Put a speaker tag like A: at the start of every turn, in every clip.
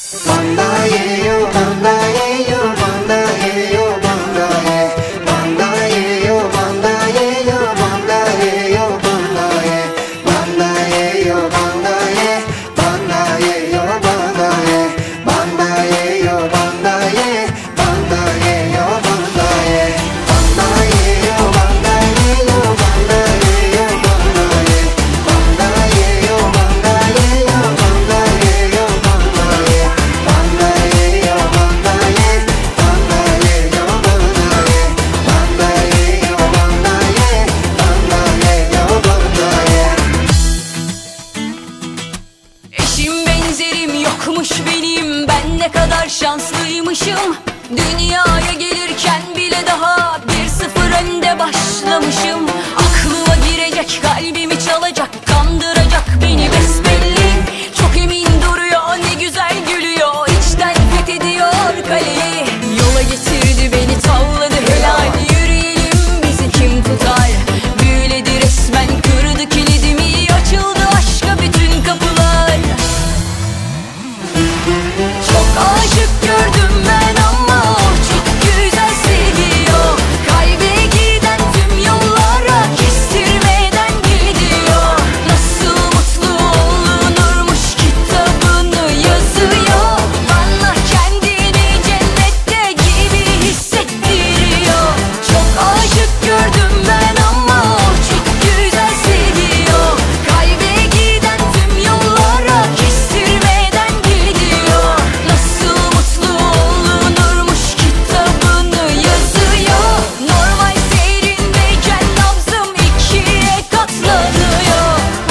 A: Yokmuş benim, ben ne kadar şanslıymışım. Dünyaya gelirken bile daha 1-0 önde başlamışım. Aklıma girecek, kalbimi çalacak, kandıracak beni besbelli. Çok emin duruyor, ne güzel gülüyor, içten fethediyor kaleyi. Yola getirdi beni, tavladı helal, yürüyelim bizi kim tutar. Büyüledi resmen, kırdı kilidimi, açıldı aşka bütün kapılar. Çok aşık gördüm ben ama o çok güzel seviyor. Kalbe giden tüm yollara kestirmeden gidiyor. Nasıl mutlu olunurmuş kitabını yazıyor. Bana kendini cennette gibi hissettiriyor. Çok aşık gördüm ben ama o çok güzel seviyor. Kalbe giden tüm yollara kestirmeden gidiyor. Nasıl mutlu olunurmuş kitabını yazıyor. Normal seyrindeyken nabzım 2'ye katlanıyor.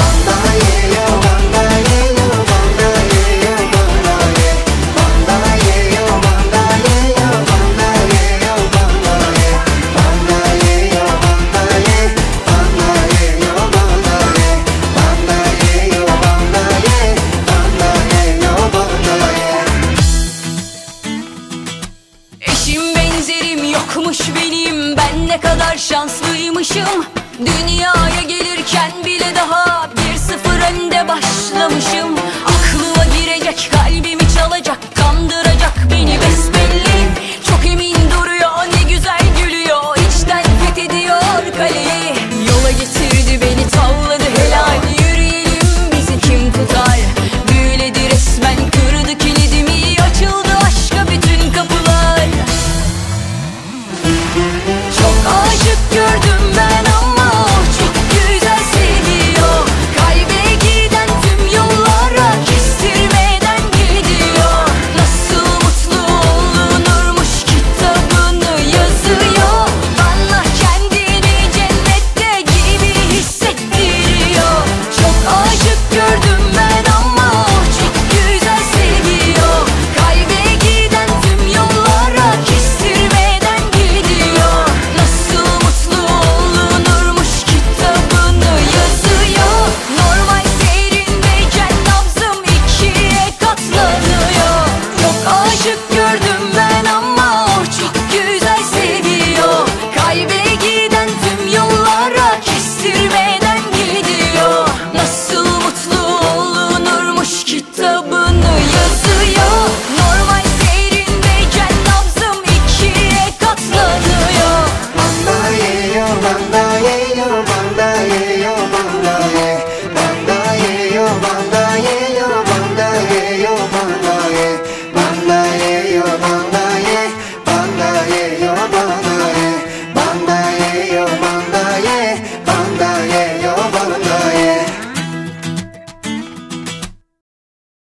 A: Eşim benzerim yokmuş benim, ben ne kadar şanslıymışım. Dünyaya